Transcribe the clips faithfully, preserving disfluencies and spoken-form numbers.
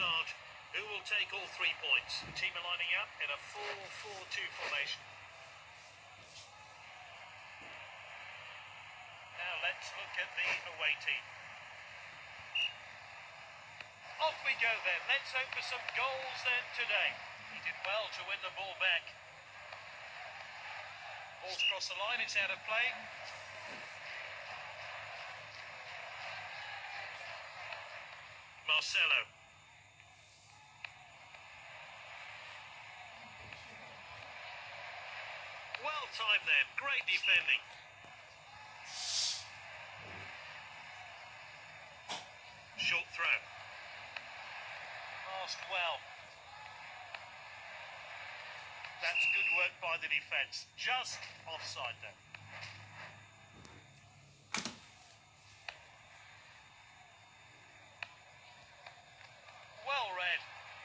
start. Who will take all three points? The team are lining up in a four four two formation. Now let's look at the away team. Off we go then. Let's hope for some goals then today. He did well to win the ball back. Ball's crossed the line, it's out of play. Marcelo. Well timed then, great defending. Short throw. Passed well. That's good work by the defence. Just offside though. Well read.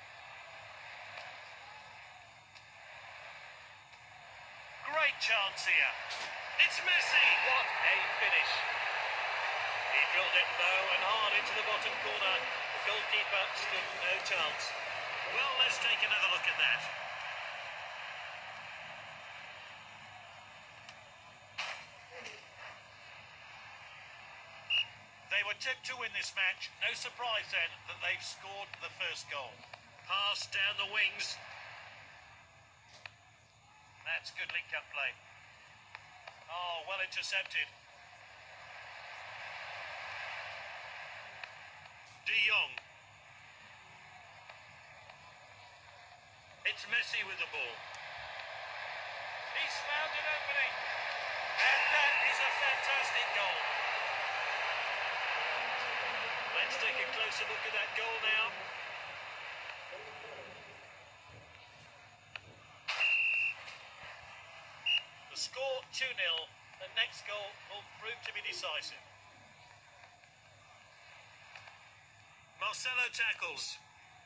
Great chance here. It's Messi. What a finish. He drilled it low and hard into the bottom corner. The goalkeeper stood no chance. Well, let's take another look at that. They were tipped to win this match. No surprise then that they've scored the first goal. Pass down the wings. That's good link-up play. Oh, well intercepted. De Jong. It's Messi with the ball. He's found an opening. And that is a fantastic goal. Let's take a closer look at that goal now. The score two nil. The next goal will prove to be decisive. Marcelo tackles.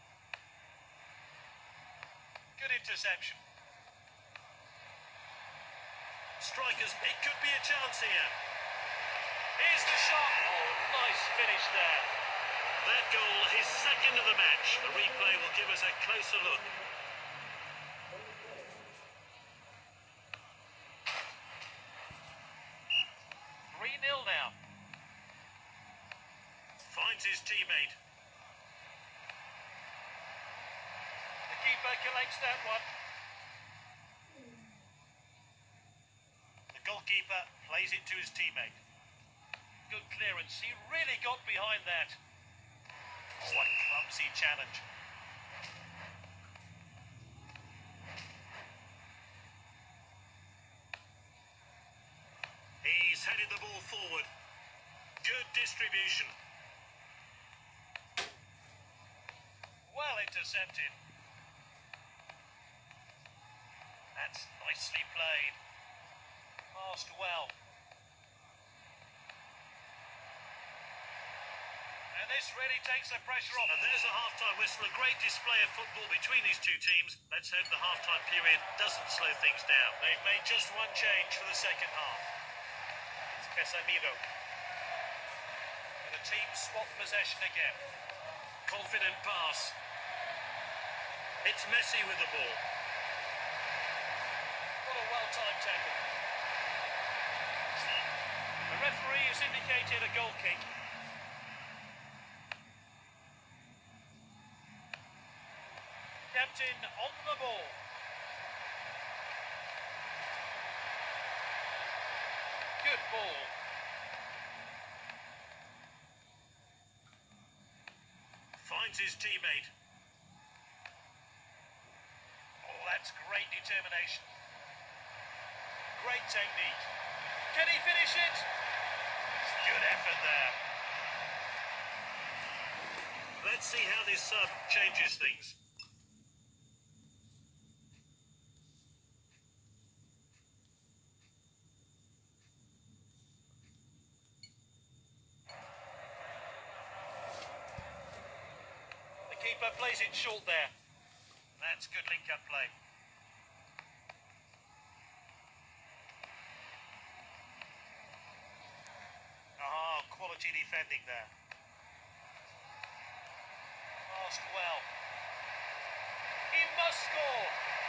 Good interception. Strikers, it could be a chance here. Here's the shot. Oh, nice finish there. That goal, his second of the match. The replay will give us a closer look. three nil now. Finds his teammate. The keeper collects that one. The goalkeeper plays it to his teammate. Good clearance. He really got behind that. Oh, a clumsy challenge. He's headed the ball forward. Good distribution. Well intercepted. That's nicely played. Passed well. And this really takes the pressure off. And there's a half-time whistle. A great display of football between these two teams. Let's hope the half-time period doesn't slow things down. They've made just one change for the second half. It's Casemiro. And the team swap possession again. Confident pass. It's Messi with the ball. What a well-timed tackle. The referee has indicated a goal kick. Captain on the ball. Good ball. Finds his teammate. Oh, that's great determination. Great technique. Can he finish it? Good effort there. Let's see how this sub changes things. Keeper plays it short there. That's good link-up play. Ah, quality defending there. Passed well. ball.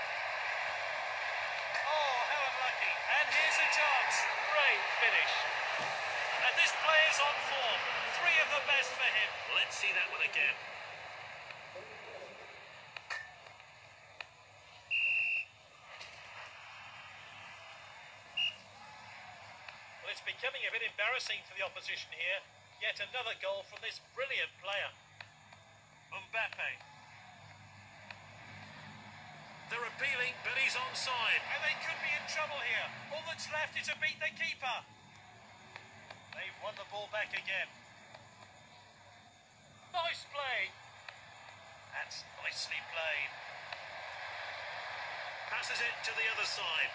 Oh, how unlucky. And here's a chance. Great finish. And this player's on form. Three of the best for him. Let's see that one again. Well, it's becoming a bit embarrassing for the opposition here. Yet another goal from this brilliant player. Mbappe. They're appealing, but he's onside. And they could be in trouble here. All that's left is to beat the keeper. They've won the ball back again. Nice play. That's nicely played. Passes it to the other side.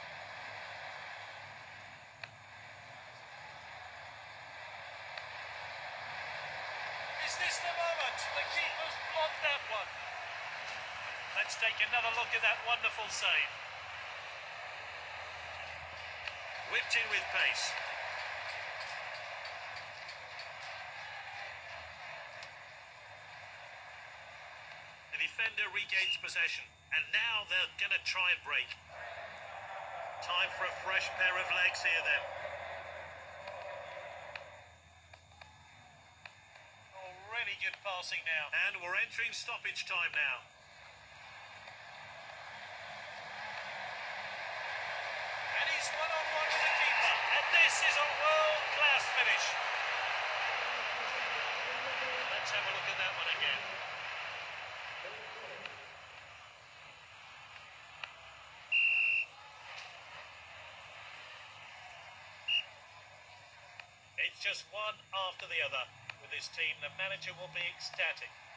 Is this the moment? The keeper's blocked that one. Let's take another look at that wonderful save. Whipped in with pace. The defender regains possession, and now they're going to try and break. Time for a fresh pair of legs here then. Oh, really good passing now. And we're entering stoppage time now. And he's one-on-one with the keeper, and this is a world-class finish. Let's have a look at that one again. It's just one after the other. With his team, the manager will be ecstatic.